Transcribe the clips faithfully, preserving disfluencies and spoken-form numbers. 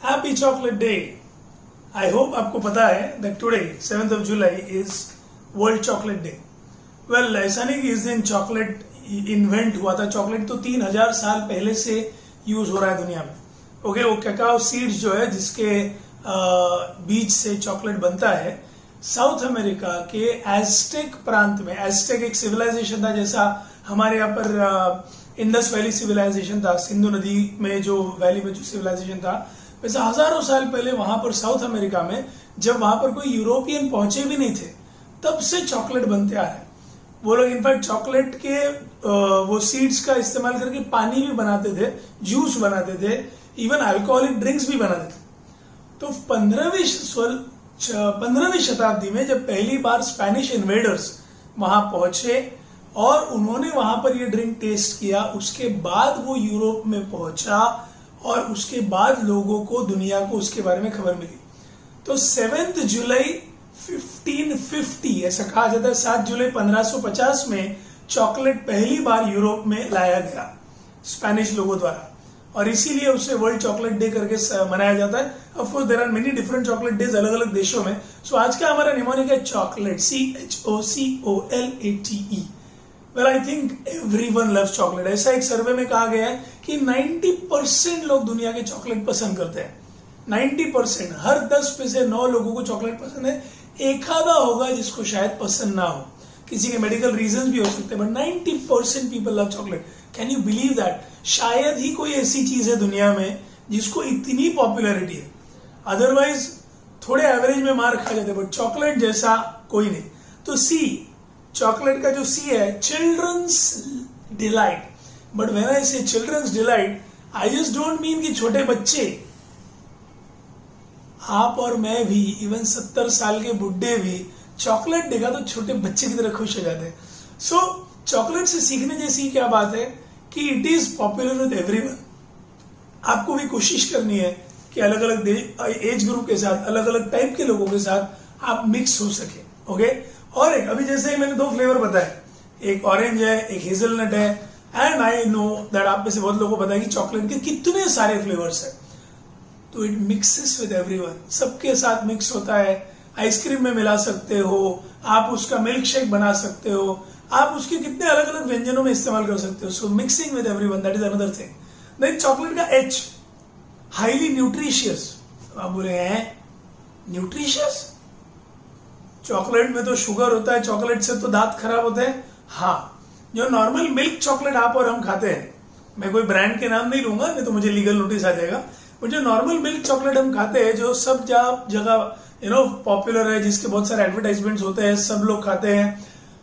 Happy chocolate day. I hope आपको पता है that today seventh of July is world chocolate day. Well, ऐसा नहीं कि इस दिन चॉकलेट इन्वेंट हुआ था। चॉकलेट तो तीन हजार साल पहले से यूज हो रहा है दुनिया में। ओके okay, वो कैकाओ सीड्स जो है जिसके बीज से चॉकलेट बनता है, साउथ अमेरिका के एज़टेक प्रांत में। एज़टेक एक सिविलाइजेशन था, जैसा हमारे यहाँ पर इंडस वैली सिविलाइजेशन था, सिंधु नदी में जो वैली में जो सिविलाइजेशन था, वैसे हजारों साल पहले वहां पर साउथ अमेरिका में, जब वहां पर कोई यूरोपियन पहुंचे भी नहीं थे, तब से चॉकलेट बनते आ रहे हैं। वो लोग इनफैक्ट चॉकलेट के वो सीड्स का इस्तेमाल करके पानी भी बनाते थे, जूस बनाते थे, इवन अल्कोहलिक ड्रिंक्स भी बनाते थे। तो पंद्रहवीं पंद्रहवीं शताब्दी में जब पहली बार स्पेनिश इन्वेडर्स वहां पहुंचे और उन्होंने वहां पर ये ड्रिंक टेस्ट किया, उसके बाद वो यूरोप में पहुंचा और उसके बाद लोगों को, दुनिया को उसके बारे में खबर मिली। तो सेवेंथ जुलाई फिफ्टीन फिफ्टी ऐसा कहा जाता है, सात जुलाई पंद्रह सौ पचास में चॉकलेट पहली बार यूरोप में लाया गया स्पेनिश लोगों द्वारा, और इसीलिए उसे वर्ल्ड चॉकलेट डे करके मनाया जाता है। Of course there are many different chocolate days अलग अलग देशों में। सो so, आज का हमारा निमोनिक है chocolate, C H O C O L A T E. Well, I think everyone loves chocolate. ऐसा एक सर्वे में कहा गया है कि नब्बे परसेंट लोग दुनिया के चॉकलेट पसंद करते हैं। नब्बे परसेंट, हर दस में से नौ लोगों को चॉकलेट पसंद है। एक आधा होगा जिसको शायद पसंद ना हो, किसी के मेडिकल रीजन भी हो सकते हैं, बट नब्बे percent people love chocolate. Can you believe that? शायद ही कोई ऐसी चीज है दुनिया में जिसको इतनी पॉपुलैरिटी है। अदरवाइज थोड़े एवरेज में मार खा जाते, बट चॉकलेट जैसा कोई नहीं। तो सी, चॉकलेट का जो सी है, children's delight. But when I say children's delight, I just don't mean कि छोटे बच्चे, आप और मैं भी, इवन सत्तर साल के बुढ़े भी चॉकलेट देखा तो छोटे बच्चे की तरह खुश हो जाते हैं। सो चॉकलेट से सीखने जैसी क्या बात है कि it is popular with everyone. आपको भी कोशिश करनी है कि अलग अलग एज ग्रुप के साथ, अलग अलग टाइप के लोगों के साथ आप मिक्स हो सके। ओके, और एक अभी जैसे ही मैंने दो फ्लेवर बताए, एक ऑरेंज है, एक हेजलनट है, एंड आई नो दैट आप में से बहुत लोगों को पता है कि चॉकलेट के कितने सारे फ्लेवर्स है। तो इट मिक्सेस विद एवरीवन, सबके साथ मिक्स होता है। आइसक्रीम में मिला सकते हो आप, उसका मिल्क शेक बना सकते हो आप, उसके कितने अलग अलग व्यंजनों में इस्तेमाल कर सकते हो। So mixing with everyone, that is another thing. Then chocolate का एच, हाईली न्यूट्रिशियस। आप बोले हैं न्यूट्रिशियस? चॉकलेट में तो शुगर होता है, चॉकलेट से तो दांत खराब होते हैं। हाँ, जो नॉर्मल मिल्क चॉकलेट आप और हम खाते हैं, मैं कोई ब्रांड के नाम नहीं लूंगा, नहीं तो मुझे लीगल नोटिस आ जाएगा। बट जो नॉर्मल मिल्क चॉकलेट हम खाते हैं, जो सब जगह यू नो पॉपुलर है, जिसके बहुत सारे एडवर्टाइजमेंट्स होते हैं, सब लोग खाते हैं,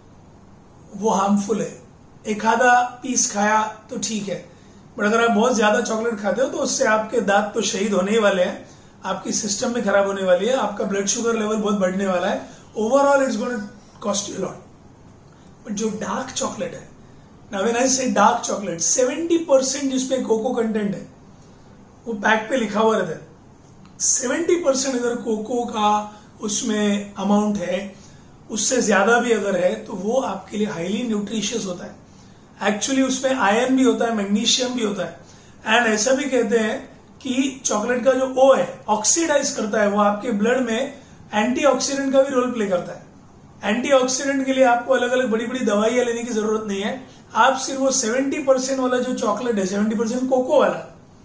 वो हार्मफुल है। एक आधा पीस खाया तो ठीक है, बट अगर आप बहुत ज्यादा चॉकलेट खाते हो तो उससे आपके दांत तो शहीद होने ही वाले हैं, आपकी सिस्टम में खराब होने वाली है, आपका ब्लड शुगर लेवल बहुत बढ़ने वाला है। Overall it's going to cost you lot. But जो डार्क चॉकलेट है, now when I say dark chocolate, seventy percent जिसमें कोको कंटेंट है, वो पैक पे लिखा हुआ रहता है। सेवेंटी परसेंट अगर कोको का उसमें अमाउंट है, उससे ज्यादा भी अगर है, तो वो आपके लिए हाईली न्यूट्रिशियस होता है। एक्चुअली उसमें आयरन भी होता है, मैग्नीशियम भी होता है, एंड ऐसा भी कहते हैं कि चॉकलेट का जो ओ है, ऑक्सीडाइज करता है, वो आपके ब्लड में एंटीऑक्सीडेंट का भी रोल प्ले करता है। एंटीऑक्सीडेंट के लिए आपको अलग अलग बड़ी बड़ी दवाइयां लेने की जरूरत नहीं है। आप सिर्फ वो सेवेंटी परसेंट वाला जो चॉकलेट है, सेवेंटी परसेंट कोको वाला,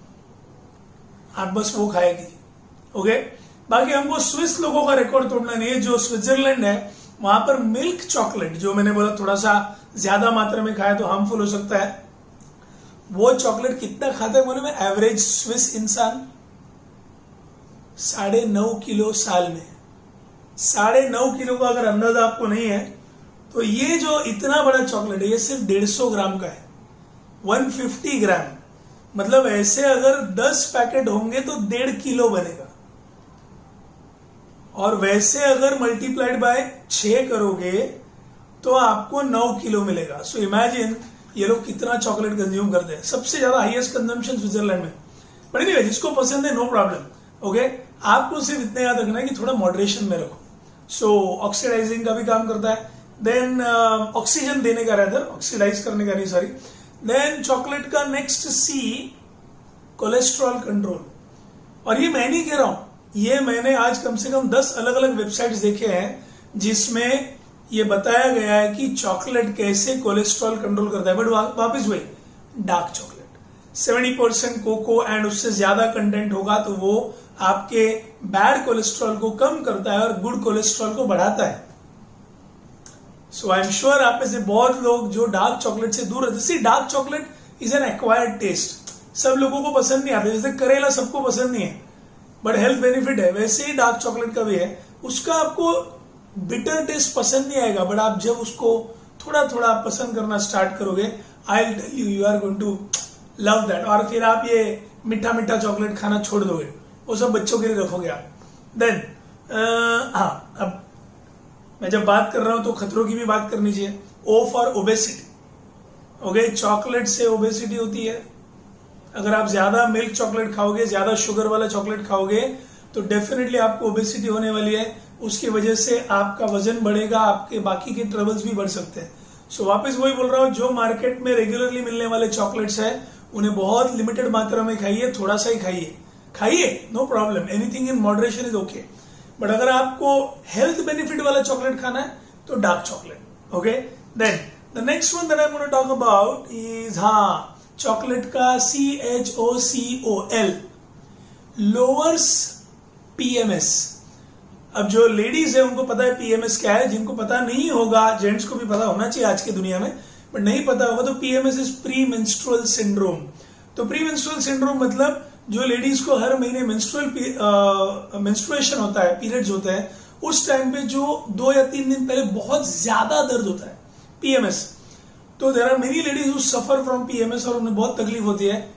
आप बस वो खाएगी। Okay okay? बाकी हमको स्विस लोगों का रिकॉर्ड तोड़ना नहीं है। जो स्विट्जरलैंड है, वहां पर मिल्क चॉकलेट, जो मैंने बोला थोड़ा सा ज्यादा मात्रा में खाया तो हार्मफुल हो सकता है, वो चॉकलेट कितना खाता है बोले में? एवरेज स्विस इंसान साढ़े नौ किलो साल में। साढ़े नौ किलो का अगर अंदाजा आपको नहीं है, तो ये जो इतना बड़ा चॉकलेट है, ये सिर्फ डेढ़ सौ ग्राम का है, वन फिफ्टी ग्राम। मतलब ऐसे अगर दस पैकेट होंगे तो डेढ़ किलो बनेगा, और वैसे अगर मल्टीप्लाइड बाय छह करोगे तो आपको नौ किलो मिलेगा। सो इमेजिन ये लोग कितना चॉकलेट कंज्यूम करते हैं। सबसे ज्यादा हाईएस्ट कंजम्पशन स्विट्जरलैंड में। बट नहीं, जिसको पसंद है नो प्रॉब्लम। ओके, आपको सिर्फ इतना याद रखना है कि थोड़ा मॉडरेशन में रखो। सो ऑक्सीडाइजिंग का भी काम करता है, देन ऑक्सीजन देने का, रेदर ऑक्सीडाइज करने का नहीं, सॉरी। देन चॉकलेट का नेक्स्ट सी, कोलेस्ट्रॉल कंट्रोल। और ये मैं नहीं कह रहा हूं, ये मैंने आज कम से कम दस अलग अलग वेबसाइट्स देखे हैं जिसमें ये बताया गया है कि चॉकलेट कैसे कोलेस्ट्रॉल कंट्रोल करता है। बट वापस वही, dark chocolate seventy percent cocoa and उससे ज्यादा कंटेंट होगा तो वो आपके बैड कोलेस्ट्रॉल को कम करता है और गुड कोलेस्ट्रॉल को बढ़ाता है। सो आई एम श्योर आप में से बहुत लोग जो डार्क चॉकलेट से दूर रहते, C dark chocolate is an acquired taste, सब लोगों को पसंद नहीं आता। जैसे करेला सबको पसंद नहीं है बट हेल्थ बेनिफिट है, वैसे ही डार्क चॉकलेट का भी है। उसका आपको बिटर टेस्ट पसंद नहीं आएगा बट आप जब उसको थोड़ा थोड़ा पसंद करना स्टार्ट करोगे, I will tell you, you are going to love that. और फिर आप ये मीठा मीठा चॉकलेट खाना छोड़ दोगे, वो सब बच्चों के लिए रखोगे आप। देन हाँ, अब मैं जब बात कर रहा हूं तो खतरों की भी बात करनी चाहिए। O for obesity. Okay, chocolate से ओबेसिटी होती है। अगर आप ज्यादा मिल्क चॉकलेट खाओगे, ज्यादा शुगर वाला चॉकलेट खाओगे तो डेफिनेटली आपको ओबेसिटी होने वाली है। उसकी वजह से आपका वजन बढ़ेगा, आपके बाकी के ट्रबल्स भी बढ़ सकते हैं। सो so, वापस वही बोल रहा हूं, जो मार्केट में रेगुलरली मिलने वाले चॉकलेट्स है उन्हें बहुत लिमिटेड मात्रा में खाइए, थोड़ा सा ही खाइए, खाइए no problem, anything in moderation is okay. But अगर आपको हेल्थ बेनिफिट वाला चॉकलेट खाना है तो dark chocolate. Okay, then the next one that I want to talk about is, हाँ, चॉकलेट का C H O C O L, lowers PMS. अब जो लेडीज है उनको पता है पीएमएस क्या है, जिनको पता नहीं होगा, जेंट्स को भी पता होना चाहिए आज की दुनिया में, बट नहीं पता होगा तो PMS is pre menstrual syndrome. तो प्री मेंस्ट्रुअल सिंड्रोम मतलब जो लेडीज को हर महीने मेंस्ट्रुअल मेंस्ट्रुएशन होता है, पीरियड्स होते हैं, उस टाइम पे जो दो या तीन दिन पहले बहुत ज्यादा दर्द होता है, पीएमएस। तो there are many ladies who suffer from PMS और उन्हें बहुत तकलीफ होती है।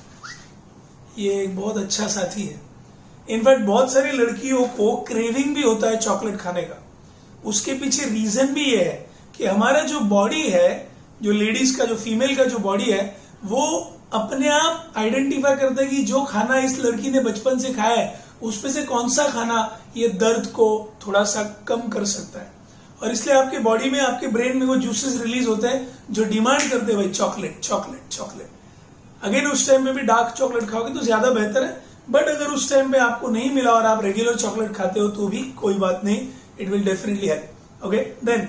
ये एक बहुत अच्छा साथी है। इनफैक्ट बहुत सारी लड़कियों को क्रेविंग भी होता है चॉकलेट खाने का। उसके पीछे रीजन भी ये है कि हमारा जो बॉडी है, जो लेडीज का, जो फीमेल का जो बॉडी है, वो अपने आप आइडेंटिफाई करता है कि जो खाना इस लड़की ने बचपन से खाया है उसमें से कौन सा खाना ये दर्द को थोड़ा सा कम कर सकता है। और इसलिए आपके बॉडी में, आपके ब्रेन में वो जूसेस रिलीज होते हैं जो डिमांड करते हैं भाई चॉकलेट चॉकलेट चॉकलेट। अगेन उस टाइम में भी डार्क चॉकलेट खाओगे तो ज्यादा बेहतर है, बट अगर उस टाइम पे आपको नहीं मिला और आप रेगुलर चॉकलेट खाते हो तो भी कोई बात नहीं, it will definitely help. Okay, then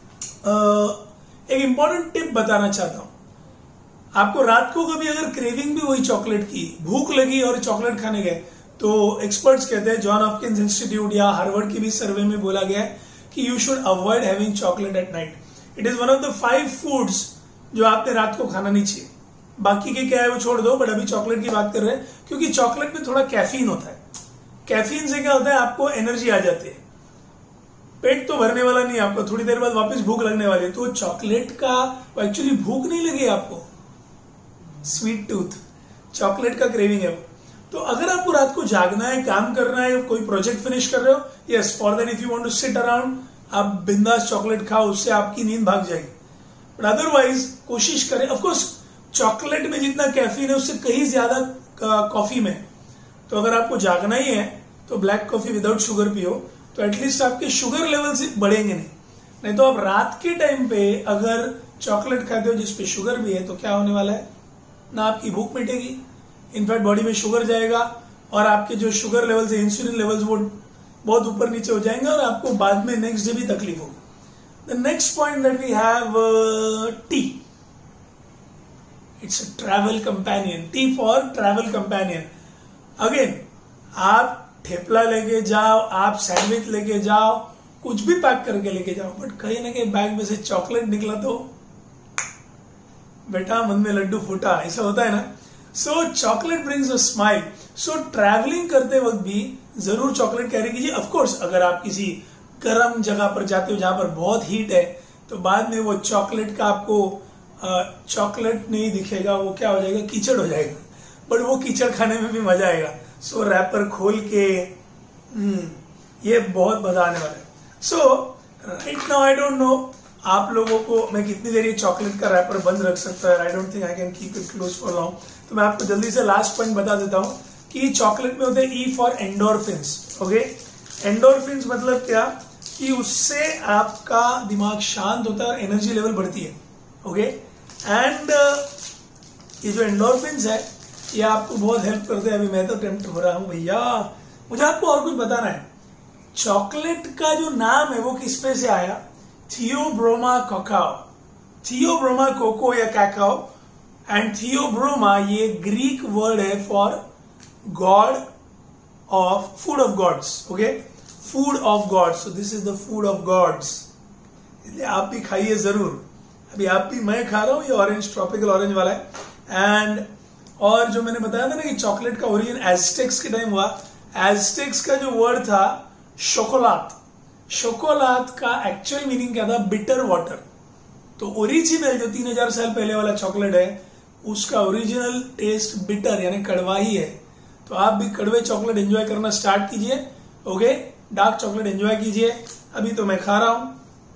एक इंपॉर्टेंट टिप बताना चाहता हूं आपको। रात को कभी अगर क्रेविंग भी वही चॉकलेट की, भूख लगी और चॉकलेट खाने गए, तो एक्सपर्ट्स कहते हैं, जॉन हॉपकिंस इंस्टीट्यूट या हार्वर्ड की भी सर्वे में बोला गया है कि you should avoid having chocolate at night. It is one of the five foods जो आपने रात को खाना नहीं चाहिए। बाकी के क्या है वो छोड़ दो, बट अभी चॉकलेट की बात कर रहे हैं क्योंकि चॉकलेट में थोड़ा कैफीन होता है। कैफीन से क्या होता है, आपको एनर्जी आ जाती है, पेट तो भरने वाला नहीं, आपको थोड़ी देर बाद वापस भूख लगने वाली है। तो चॉकलेट का एक्चुअली भूख नहीं लगी आपको, स्वीट टूथ, चॉकलेट का क्रेविंग है। तो अगर आपको रात को जागना है, काम करना है, कोई प्रोजेक्ट फिनिश कर रहे हो, yes, for that if you want to sit around, आप बिंदास चॉकलेट खाओ, उससे आपकी नींद भाग जाएगी। बट अदरवाइज कोशिश करें, ऑफकोर्स चॉकलेट में जितना कैफीन है उससे कहीं ज्यादा कॉफी में। तो अगर आपको जागना ही है तो ब्लैक कॉफी विदाउट शुगर पियो, तो एटलीस्ट आपके शुगर लेवल से बढ़ेंगे नहीं। नहीं तो आप रात के टाइम पे अगर चॉकलेट खाते हो जिसपे शुगर भी है तो क्या होने वाला है, ना आपकी भूख मिटेगी, इनफैक्ट बॉडी में शुगर जाएगा और आपके जो शुगर लेवल्स है, इंसुलिन लेवल्स, वो बहुत ऊपर नीचे हो जाएंगे और आपको बाद में नेक्स्ट डे भी तकलीफ होगी। The next point that we have, tea. It's a travel companion, tea for travel companion. Again, आप ठेपला लेके जाओ, आप सैंडविच लेके जाओ, कुछ भी पैक करके लेके जाओ, बट कहीं ना कहीं बैग में से चॉकलेट निकला तो बेटा मन में लड्डू फूटा, ऐसा होता है ना। So chocolate brings a smile. So travelling करते वक्त भी जरूर चॉकलेट कैरी कीजिए। ऑफकोर्स अगर आप किसी गर्म जगह पर जाते हो जहां पर बहुत हीट है तो बाद में वो चॉकलेट का आपको चॉकलेट नहीं दिखेगा, वो क्या हो जाएगा, कीचड़ हो जाएगा, बट वो कीचड़ खाने में भी मजा आएगा। सो so, रैपर खोल के ये बहुत मजा आने वाला है। So right now I don't know आप लोगों को मैं कितनी देर ये चॉकलेट का रैपर बंद रख सकता है। I don't think I can keep it close for long. तो मैं आपको जल्दी से लास्ट पॉइंट बता देता हूं कि चॉकलेट में होते हैं E for endorphins. Okay, endorphins मतलब क्या कि उससे आपका दिमाग शांत होता है और एनर्जी लेवल बढ़ती है। ओके, एंड ये जो एंडोर्फिन्स है ये आपको बहुत हेल्प करते हैं। अभी मैं तो टेम्प्ट हो रहा हूं भैया। मुझे आपको और कुछ बताना है। चॉकलेट का जो नाम है वो किस पे से आया? थियोब्रोमा कोकाओ, थियोब्रोमा कोको या कैकाओ, एंड थियोब्रोमा ये ग्रीक वर्ड है for god of, food of gods. Okay, food of gods. So this is the food of gods, इसलिए आप भी खाइए जरूर। अभी आप भी, मैं खा रहा हूं, ये ऑरेंज, ट्रॉपिकल ऑरेंज वाला है। एंड और जो मैंने बताया था ना कि चॉकलेट का ओरिजिन एज़टेक्स के टाइम हुआ। एज़टेक्स का जो वर्ड था शोकोलात, शोकोलात का एक्चुअल मीनिंग क्या था? Bitter water. तो ओरिजिनल जो तीन हजार साल पहले वाला चॉकलेट है उसका ओरिजिनल टेस्ट बिटर यानी कड़वा ही है। तो आप भी कड़वे चॉकलेट एंजॉय करना स्टार्ट कीजिए। ओके, डार्क चॉकलेट एंजॉय कीजिए। अभी तो मैं खा रहा हूं।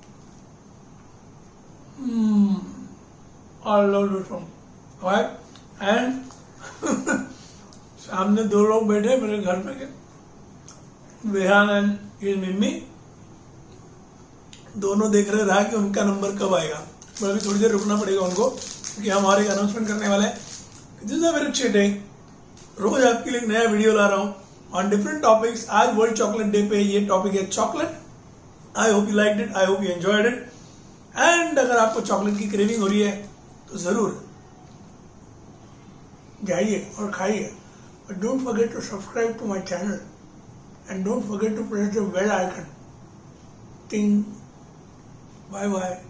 एंड सामने दो लोग बैठे मेरे घर पे के, विहान एंड हिज मिम्मी, दोनों देख रहे रहा कि उनका नंबर कब आएगा। पर अभी थोड़ी देर रुकना पड़ेगा उनको, क्योंकि हम और एक अनाउंसमेंट करने वाले हैं। दिस इज अ वेरी अच्छी डे। रोज आपके लिए नया वीडियो ला रहा हूं ऑन डिफरेंट टॉपिक्स। आज वर्ल्ड चॉकलेट डे पे ये टॉपिक है chocolate. I hope you liked it, I hope you enjoyed it. And अगर आपको चॉकलेट की क्रेविंग हो रही है तो जरूर जाइए और खाइए। But don't forget to subscribe to my channel and don't forget to press the bell icon. Ting. Bye bye.